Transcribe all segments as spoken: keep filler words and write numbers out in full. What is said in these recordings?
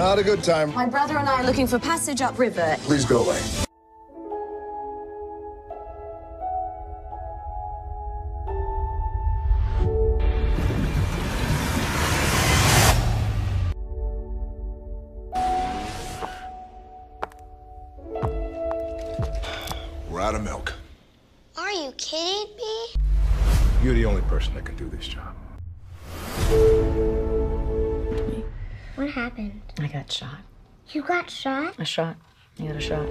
Not a good time. My brother and I are looking for passage upriver. Please go away. We're out of milk. Are you kidding me? You're the only person that can do this job. What happened? I got shot. You got shot? A shot. I got a shot.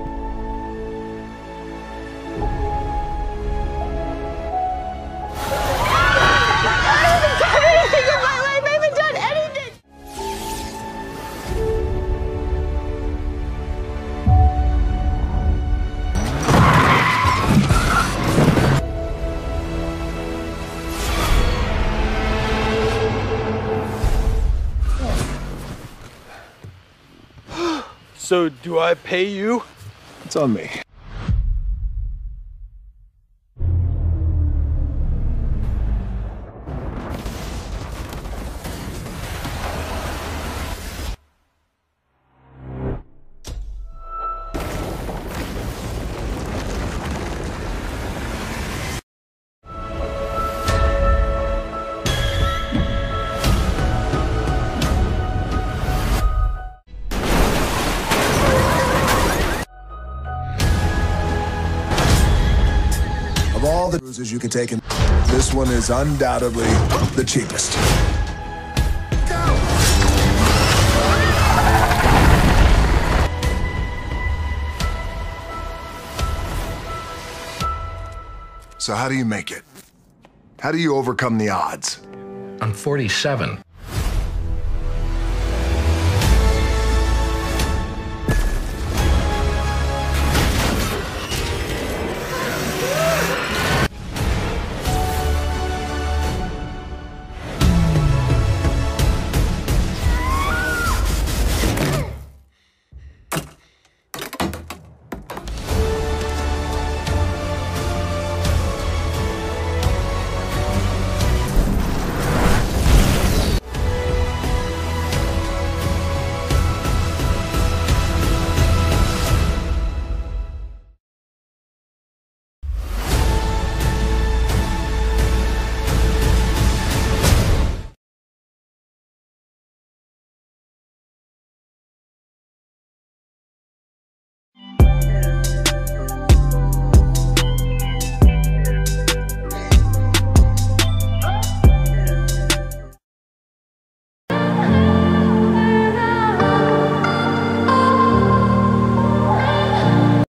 So, do I pay you? It's on me. Of all the cruises you could take in, this one is undoubtedly the cheapest. Go! So how do you make it? How do you overcome the odds? I'm forty-seven.